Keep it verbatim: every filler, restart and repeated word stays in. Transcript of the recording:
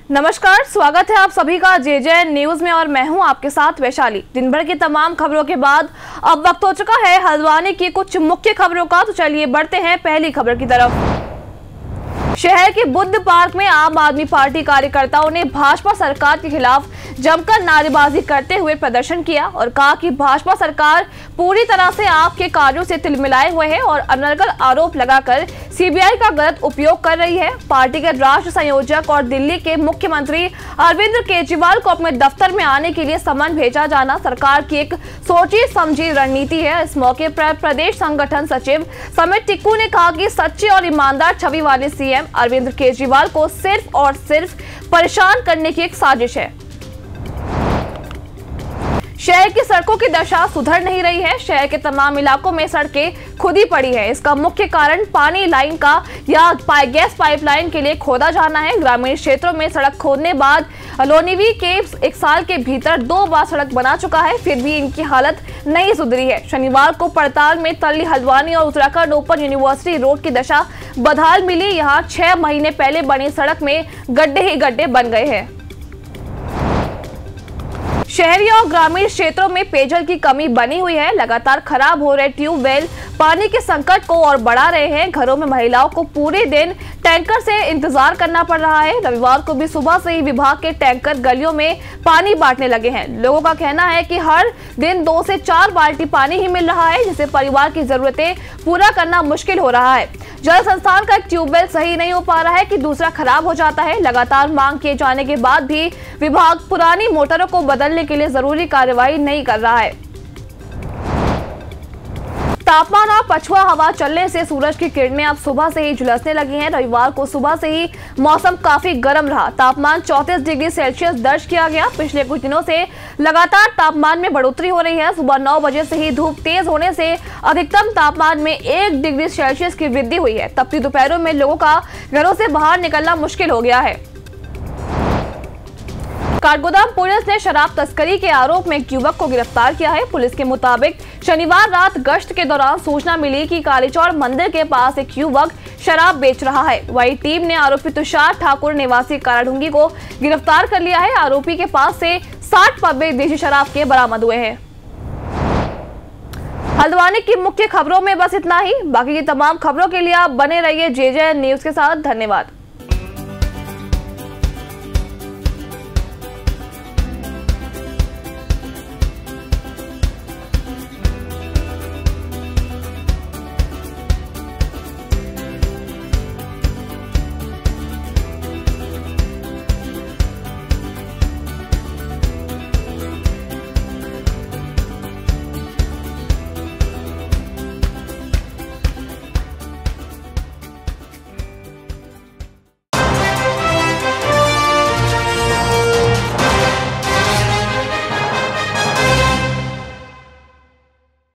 नमस्कार, स्वागत है आप सभी का जे जे न्यूज में और मैं हूं आपके साथ वैशाली। दिन भर की तमाम खबरों के बाद अब वक्त हो चुका है हल्द्वानी की कुछ मुख्य खबरों का, तो चलिए बढ़ते हैं पहली खबर की तरफ। शहर के बुद्ध पार्क में आम आदमी पार्टी कार्यकर्ताओं ने भाजपा सरकार के खिलाफ जमकर नारेबाजी करते हुए प्रदर्शन किया और कहा कि भाजपा सरकार पूरी तरह से आपके कार्यों से तिलमिलाए हुए है और अनर्गल आरोप लगाकर सीबीआई का गलत उपयोग कर रही है। पार्टी के राष्ट्र संयोजक और दिल्ली के मुख्यमंत्री अरविंद केजरीवाल को अपने दफ्तर में आने के लिए समन भेजा जाना सरकार की एक सोची समझी रणनीति है। इस मौके पर प्रदेश संगठन सचिव समित टिक्कू ने कहा कि सच्चे और ईमानदार छवि वाले सीएम अरविंद केजरीवाल को सिर्फ और सिर्फ परेशान करने की एक साजिश है। शहर की सड़कों की दशा सुधर नहीं रही है। शहर के तमाम इलाकों में सड़कें खुदी पड़ी है। इसका मुख्य कारण पानी लाइन का या गैस पाइपलाइन के लिए खोदा जाना है। ग्रामीण क्षेत्रों में सड़क खोदने बाद लोनीवी के एक साल के भीतर दो बार सड़क बना चुका है, फिर भी इनकी हालत नहीं सुधरी है। शनिवार को पड़ताल में तल्ली हल्द्वानी और उत्तराखंड ओपन यूनिवर्सिटी रोड की दशा बदहाल मिली। यहाँ छह महीने पहले बनी सड़क में गड्ढे ही गड्ढे बन गए हैं। शहरी और ग्रामीण क्षेत्रों में पेयजल की कमी बनी हुई है। लगातार खराब हो रहे ट्यूबवेल पानी के संकट को और बढ़ा रहे हैं। घरों में महिलाओं को पूरे दिन टैंकर से इंतजार करना पड़ रहा है। रविवार को भी सुबह से ही विभाग के टैंकर गलियों में पानी बांटने लगे हैं। लोगों का कहना है कि हर दिन दो से चार बाल्टी पानी ही मिल रहा है, जिससे परिवार की जरूरतें पूरा करना मुश्किल हो रहा है। जल संस्थान का एक ट्यूबवेल सही नहीं हो पा रहा है कि दूसरा खराब हो जाता है। लगातार मांग किए जाने के बाद भी विभाग पुरानी मोटरों को बदलने के लिए जरूरी कार्रवाई नहीं कर रहा है। तापमान और पछुआ हवा चलने से सूरज की किरणें अब सुबह से ही झुलसने लगी हैं। रविवार को सुबह से ही मौसम काफी गर्म रहा। तापमान चौंतीस डिग्री सेल्सियस दर्ज किया गया। पिछले कुछ दिनों से लगातार तापमान में बढ़ोतरी हो रही है। सुबह नौ बजे से ही धूप तेज होने से अधिकतम तापमान में एक डिग्री सेल्सियस की वृद्धि हुई है। तपती दोपहरों में लोगों का घरों से बाहर निकलना मुश्किल हो गया है। काठगोदाम पुलिस ने शराब तस्करी के आरोप में एक युवक को गिरफ्तार किया है। पुलिस के मुताबिक शनिवार रात गश्त के दौरान सूचना मिली कि कालीचौर मंदिर के पास एक युवक शराब बेच रहा है। वही टीम ने आरोपी तुषार ठाकुर निवासी काराढूंगी को गिरफ्तार कर लिया है। आरोपी के पास से साठ पब्बे देशी शराब के बरामद हुए हैं। हल्द्वानी की मुख्य खबरों में बस इतना ही। बाकी की तमाम खबरों के लिए आप बने रहिए जे जे न्यूज के साथ। धन्यवाद।